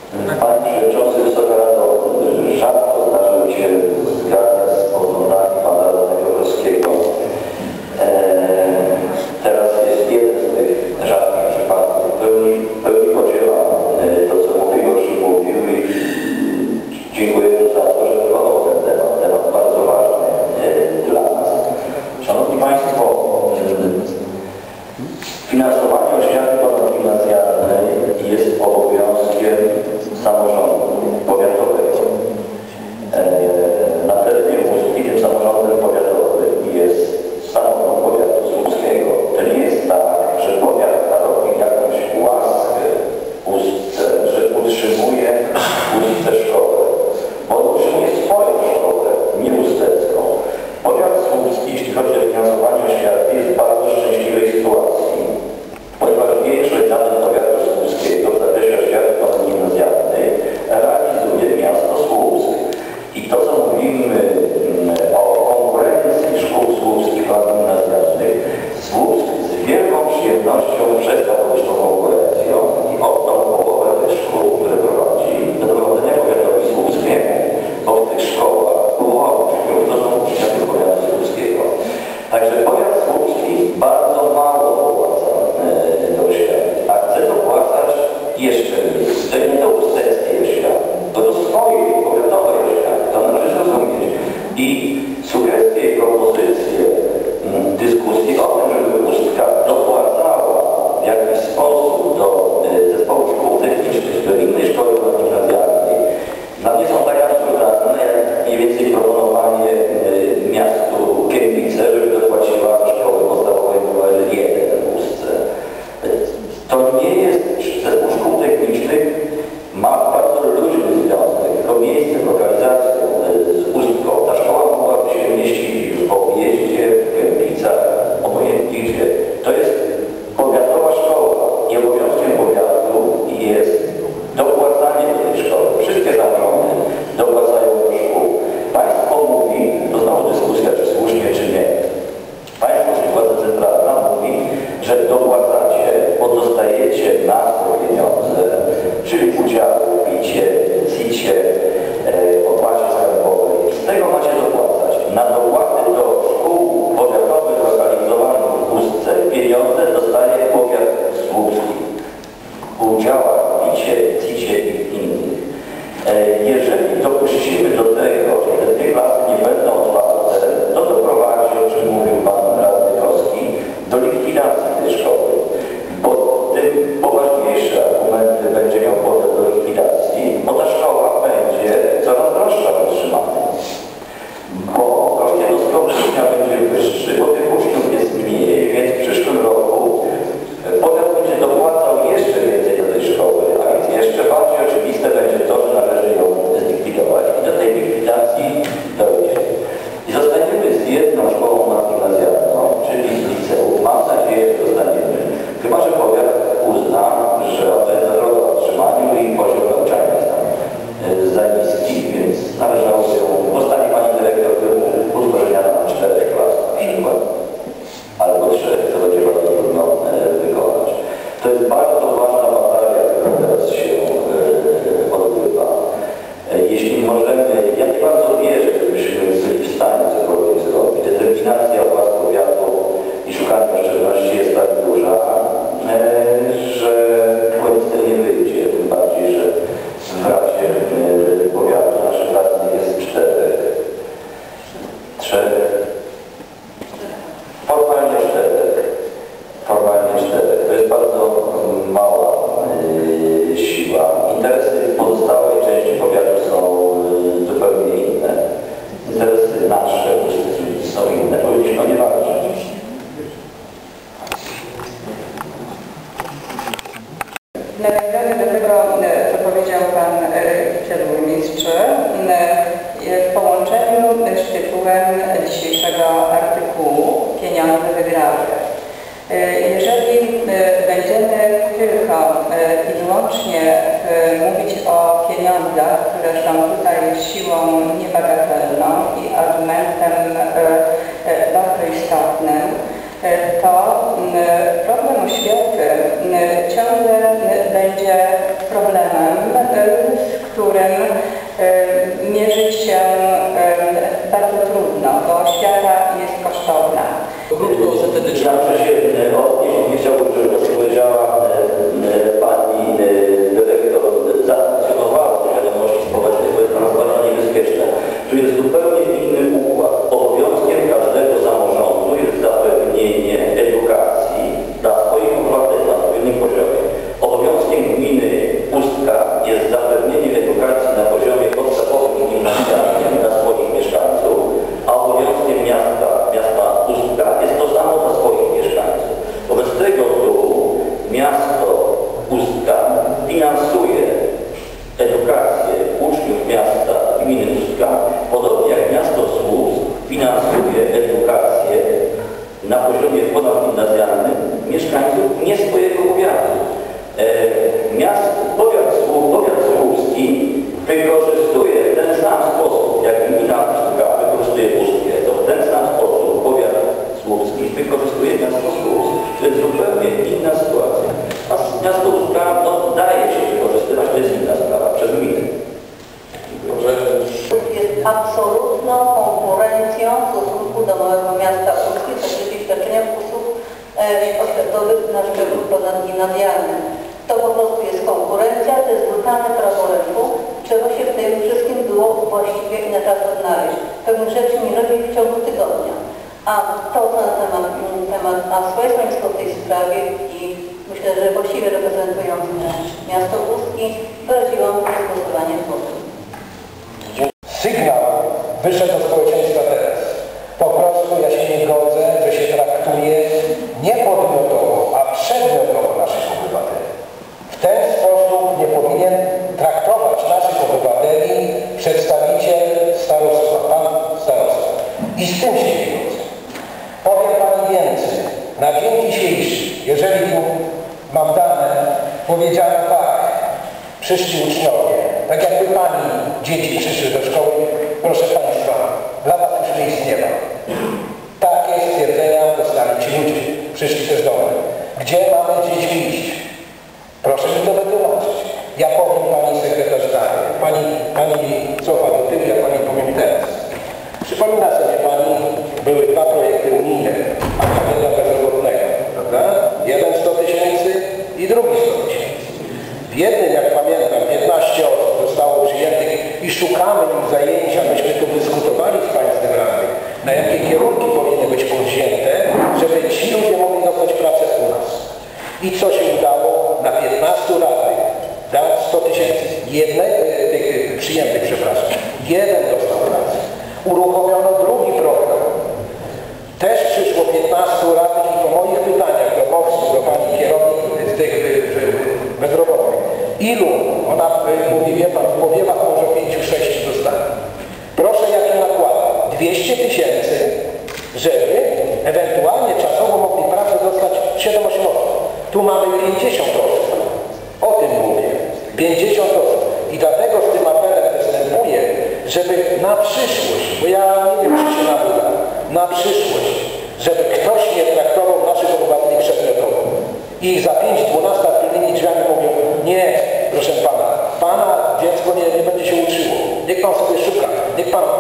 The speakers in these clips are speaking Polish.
Panie Przewodniczący, Wysoka Rado, rzadko zdarzyło mi się zgadzać z poglądami pana radnego Rowskiego. Teraz jest jeden z tych rzadkich przypadków. Pełni podzielam to, co mówił i dziękuję za to, że wywołał ten temat bardzo ważny dla nas. Szanowni Państwo, finansowanie oświaty ponadgimnazjalnej jest obowiązkiem samorządu powiatowego. Na terenie Łuski tym samorządem powiatowym jest samorząd powiatu słupskiego. To nie jest tak, że powiat robi jakąś łaskę Ustce, że utrzymuje Ustce szkołę. Bo utrzymuje swoją szkołę, nie ustecką. Powiat słupski, jeśli chodzi o finansowanie oświaty, jest w bardzo szczęśliwej sytuacji, ponieważ większość zadań powiatu słupskiego w zakresie oświaty ponadgimnazjalnej realizuje miasto Słupsk. I to, co mówimy o konkurencji szkół słupskich ponadgimnazjalnych, Słupsk z wielką przyjemnością przestał być tą konkurencją i oddał połowę tych szkół, które prowadzi, do prowadzenia powiatowi słupskiemu, bo w tych szkołach to są uczniowie powiatu słupskiego. Także powiat słupski bardzo mało dopłaca do oświaty, a chce dopłacać jeszcze mniej. To nie do usteckiej oświaty, to do swojej powiatowej oświaty, to należy zrozumieć. I sugestie i propozycje dyskusji o tym, żeby Ustka dopłacała w jakiś sposób do zespołu szkół technicznych, do innej szkoły ponadgimnazjalnej, dla mnie są tak absurdalne, jak mniej więcej proponowanie miastu Kępice, żeby dopłaciła szkoły podstawowej numer 1 w Ustce. To nie jest zespół szkół technicznych, ma bardzo luźny związek, to miejsce, lokalizacją z Ustką. Ta szkoła mogłaby się mieścić w objeździe, w Kępicach, obojętnie gdzie. To jest powiatowa szkoła i obowiązkiem powiatu jest dopłacanie do tej szkoły. Wszystkie samorządy dopłacają do szkół. Państwo mówi, to znowu dyskusja, czy słusznie, czy nie. Państwo, czyli władza centralna, mówi, że dopłacacie, bo dostajecie na to pieniądze, czyli udziały w PIT-ie, CIT-ie, opłacie skarbowej. Z tego macie dopłacać. Na dopłaty do szkół powiatowych lokalizowanych w Ustce pieniądze dostaje powiat słupski. Udziałach w PIT-ie, CIT-ie i innych. Jeżeli dopuścimy do tego, że te dwie klasy nie będą otwarte, to doprowadzi, o czym mówił pan radny Kowski, do likwidacji tej szkoły. Bo tym poważniejsze argumenty będzie miał potem do likwidacji, bo ta szkoła będzie coraz droższa w utrzymaniu. Bo koszt jednostkowy ucznia będzie wyższy, bo tych uczniów jest mniej, więc w przyszłym roku powiat będzie dopłacał jeszcze więcej do tej szkoły, a więc jeszcze bardziej oczywiste będzie to, że należy ją zlikwidować i do tej likwidacji dojdzie. I zostaniemy z jedną szkołą ponadgimnazjalną, czyli z liceum. Mam nadzieję, że zostaniemy. Chyba że powiat uzna, że ona jest droga w utrzymaniu i poziom nauczania jest tam za niski, więc należałoby ją. Zostanie pani dyrektor utworzenia na 4 klas na przykład, albo 3, co będzie bardzo trudno wykonać. To jest bardzo ważna batalia, która teraz się odbywa. Jeśli możemy, ja nie bardzo wierzę, żebyśmy byli w stanie cokolwiek zrobić. Determinacja władz powiatu i szukanie oszczędności jest tak duża, że chyba nic z tego nie wyjdzie. Tym bardziej, że w razie powiatu naszych radnych jest 4. Formalnie 4. To jest bardzo mała siła. Interesy pozostałej części powiatu są zupełnie inne. Interesy nasze są inne. Powinniśmy o nie walczyć. Nawiązanie do tego, co powiedział pan wiceburmistrz, w połączeniu z tytułem dzisiejszego artykułu Pieniądze wygrały. Jeżeli będziemy tylko i wyłącznie mówić o pieniądzach, które są tutaj siłą niebagatelną i argumentem bardzo istotnym, to problem oświaty ciągle będzie problemem wtedy Ja muszę się odnieść, nie chciałbym, żeby to, co powiedziała pani dyrektor, zaakcjonowała do wiadomości społecznej, bo jest to naprawdę niebezpieczne. Tu jest zupełnie inny układ. Obowiązkiem każdego samorządu jest zapewnienie edukacji dla swoich obywateli na odpowiednim poziomie. Obowiązkiem gminy Ustka jest zapewnienie edukacji na poziomie podstawowym i gimnazjalnym dla swoich mieszkańców, a obowiązkiem miasta Ustka jest to samo dla swoich mieszkańców. Wobec tego tu miasto Ustka finansuje edukację uczniów miasta gminy Ustka, podobnie jak miasto Słupsk finansuje edukację na poziomie ponadgimnazjalnym mieszkańców nie swojego powiatu. Powiat słupski wykorzystuje w ten sam sposób, jak gmina Ustka wykorzystuje Ustkę, to w ten sam sposób powiat słupski wykorzystuje miasto Słupsk. To jest zupełnie inna sytuacja. A miasto Ustka daje się wykorzystywać, to jest inna sprawa, przez gminę. Jest absolutną konkurencją w stosunku do małego miasta Ustki w zakresie świadczenia usług oświatowych na szczeblu ponadgimnazjalnym. To po prostu jest konkurencja, to jest brutalne prawo rynku. Trzeba się w tym wszystkim było właściwie i na czas odnaleźć. Pewnych rzeczy nie robi w ciągu tygodnia. A to na temat ASWE jest Państwo w tej sprawie i myślę, że właściwie reprezentując miasto Ustki wyraziłam głosowanie w sposób. Sygnał wyszedł do społeczeństwa teraz. Po prostu ja się nie godzę, że się traktuje nie podmiotowo, a przedmiotowo naszych obywateli. W ten sposób nie powinien traktować naszych obywateli przedstawiciel starostwa, pan starosta. I z tym się nie godzę. Powiem Pani więcej. Na dzień dzisiejszy, jeżeli tu mam dane, powiedziałem tak, przyszli uczniowie, tak jakby Pani dzieci przyszły do szkoły, proszę Państwa, dla Was już miejsc nie ma. Takie stwierdzenia dostali ci ludzie, przyszli też do mnie. Gdzie mamy dzieci iść? Proszę mi to wytłumaczyć. Ja powiem Pani sekretarz zdanie. Pani cofa do tyłu, ja Pani powiem teraz. Przypomina sobie Pani, były dwa projekty unijne, akademia bezrobotnego, prawda? Jeden 100 000 i drugi 100 000. W jednym, jak pamiętam, 15 osób zostało przyjętych i szukamy im zajęcia, myśmy tu dyskutowali z Państwem radnych, na jakie kierunki powinny być powzięte, żeby ci ludzie mogli dostać pracę u nas. I co się udało? Na 15 radnych dać 100 000, tych przyjętych, przepraszam, jeden dostał pracę. Uruchomiono drugi program. Też przyszło 15 radnych i po moich pytaniach do Pani kierownik tych bezrobotnych. Ilu? Ona mówi, wie Pan, w powiewach może 5-6 dostanie. Proszę, jaki nakład? 200 000, żeby ewentualnie czasowo mogli pracę dostać 7-8 osób. Tu mamy 50 osób. O tym mówię. 50 osób. I dlatego z tym apelem występuję, żeby na przyszłość, bo ja nie wiem, czy się nabywa, na przyszłość, żeby ktoś nie traktował naszych obywateli przedmiotowo. I za 5-12 tylnymi drzwiami mówią, nie, proszę Pana dziecko nie będzie się uczyło. Niech Pan sobie szuka. Niech Pan,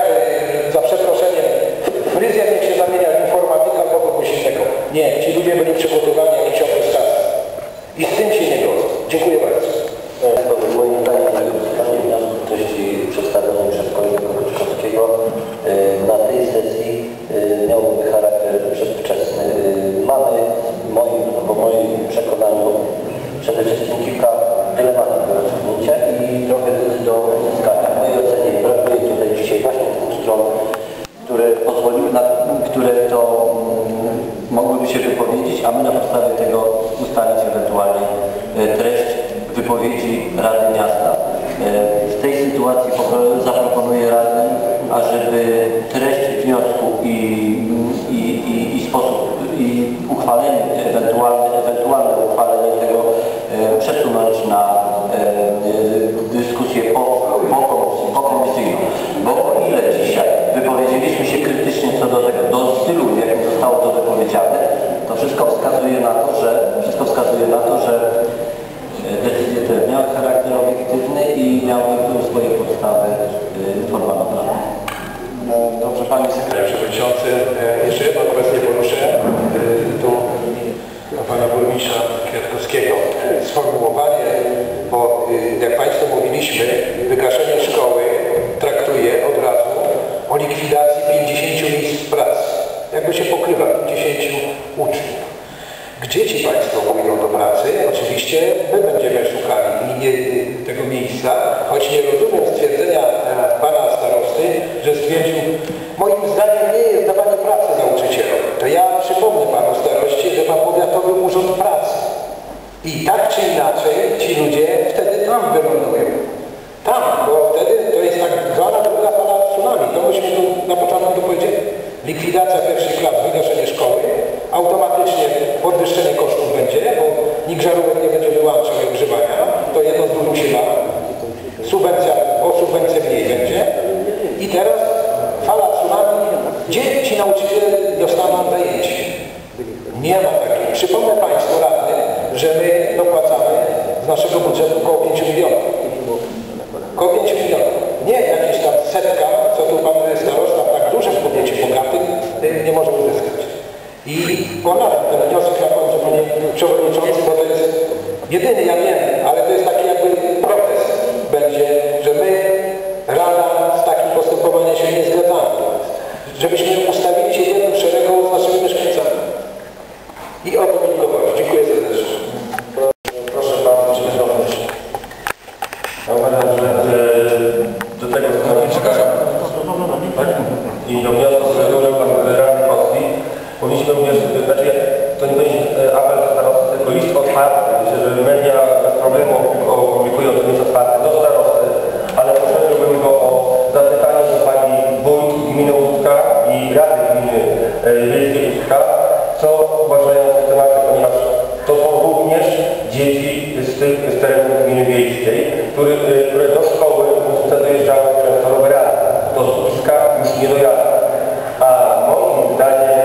za przeproszeniem, fryzjer niech się zamienia w informatyka albo kogoś innego. Nie, ci ludzie byli przygotowani jakiś okres czasu. I z tym się nie godzę. Dziękuję bardzo. Moim zdaniem treści przedstawionej przez kolegę Koczkowskiego na tej sesji miałoby charakter przedwczesny. Mamy po moim przekonaniu przede wszystkim kilka dylematów do rozstrzygnięcia i trochę do uzyskania. W mojej ocenie brakuje tutaj dzisiaj właśnie dwóch stron, które to mogłyby się wypowiedzieć, a my na podstawie tego ustalić ewentualnie treść wypowiedzi Rady Miasta. W tej sytuacji zaproponuję radnym, ażeby treść wniosku i sposób i uchwalenie, ewentualne uchwalenie tego przesunąć na dyskusję pokomisyjną. Bo o ile dzisiaj wypowiedzieliśmy się krytycznie co do tego, do stylu, w jakim zostało to wypowiedziane, to wszystko wskazuje na to, że decyzje te miały charakter obiektywny i miały swoje podstawy formalno-prawne. Dobrze, Panie Sekretarzu Przewodniczący, jeszcze jedną kwestię poruszę. sformułowanie, bo jak Państwo mówiliśmy, wygaszenie szkoły traktuje od razu o likwidacji 50 miejsc pracy. Jakby się pokrywa 50 uczniów. Gdzie ci Państwo pójdą do pracy? Oczywiście my będziemy szukali tego miejsca, choć nie rozumiem stwierdzenia Pana starosty, że stwierdził, moim zdaniem nie jest dawanie pracy nauczycielom. To ja przypomnę Panu staroście, że ma Powiatowy Urząd Pracy. I tak czy inaczej ci ludzie wtedy tam wylądują. Tam, bo wtedy to jest tak zwana druga fala tsunami. To myśmy tu na początku powiedzieli. Likwidacja pierwszych klas, wygaszenie szkoły, automatycznie podwyższenie kosztów będzie, bo nikt żarówek nie będzie wyłączał i ogrzewania, to jedno z drugim się ma. Subwencja mniej będzie. I teraz fala tsunami, gdzie ci nauczyciele dostaną zajęcie? Nie ma takiej. Przypomnę Państwu radny, że my dopłacamy z naszego budżetu około 5 milionów. Około 5 milionów. Nie jakieś tam setka, co tu Pan starosta w tak dużym powiecie bogatym nie może uzyskać. I ponadto ten wniosek na końcu, Panie Przewodniczący, bo to jest jedyny, ja wiem, ale to jest taki jakby protest będzie, że my Rada z takim postępowaniem się nie zgadzamy. Żebyśmy ustawili się w jednym szeregu z naszymi mieszkańcami. I o to mi tylko chodzi. Dziękuję serdecznie. Proszę bardzo, czy też również. Ja uważam, że do tego stanowiska i do wniosku, który złożył Pan Radny Polski, powinniśmy również, znaczy to nie będzie apel do starosty, tylko list otwarty. Myślę, że media bez problemu opublikują ten list otwarty do starosty, ale prosiłbym go o zapytanie do Pani Wójt Gminy Łódzka i Rady Gminy Wiejskiej Łódzka, co uważają na ten temat, ponieważ to są również dzieci z terenu gminy wiejskiej, które do szkoły dojeżdżały często rowerami. Do Słupska już nie dojadą. A moim zdaniem,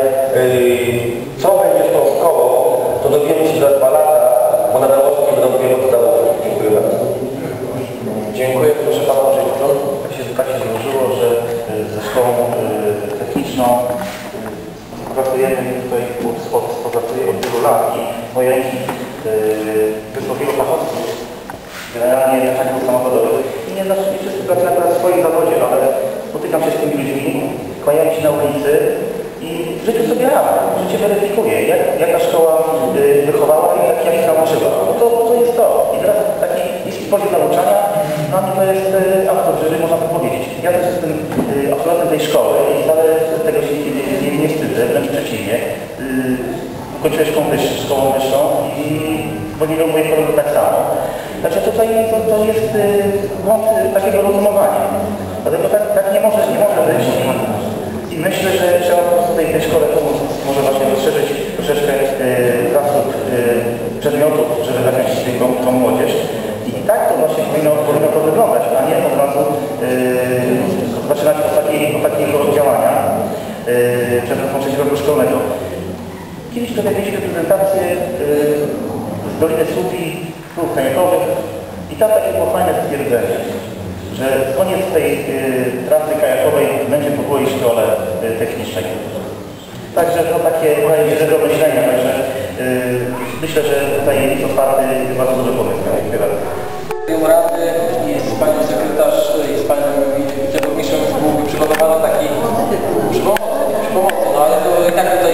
co będzie z tą szkołą, to dowiemy się za 2 lata, bo na Dałowskiej będą dopiero podstawowe. Dziękuję bardzo. Dziękuję, proszę Pana Przewodniczącego. Tak się złożyło, że ze szkołą techniczną pracujemy tutaj, współpracuję od wielu lat i moje ręki wysłowiło fachowców, generalnie mechaników samochodowych. I nie wszyscy pracują akurat w swoim zawodzie, ale spotykam się z tymi ludźmi, kłaniają się na ulicy i w życiu sobie radzą, życie weryfikuje, jaka szkoła wychowała i jak się nauczyła. No to jest to. I teraz taki niski poziom nauczania, dla mnie to jest absolutnie, można to powiedzieć. Ja też jestem absolwentem tej szkoły i wcale z tego się nie wstydzę, wręcz przeciwnie. Ukończyłem szkołą wyższą i powinienem moich kolegów tak samo. Znaczy tutaj to jest błąd takiego rozumowania. Dlatego tak nie może być. I myślę, że trzeba po prostu tej szkole pomóc, może właśnie rozszerzyć troszeczkę zasób przedmiotów, żeby zachęcić tą młodzież. I tak to właśnie powinno to wyglądać, a nie od razu zaczynać od takiego działania przez rozpoczęcie roku szkolnego. Kiedyś tutaj mieliśmy prezentację z Doliny Słupi, Prób Kajakowych i tam takie było fajne stwierdzenie, że koniec tej trasy kajakowej będzie po mojej szkole technicznej. Także to takie do myślenia, także myślę, że tutaj jest otwarty bardzo duży pomysł. Rady i z Panią Sekretarz i z Panią Wiceburmistrzem byłby przygotowany taki przy pomocy, no ale to i tak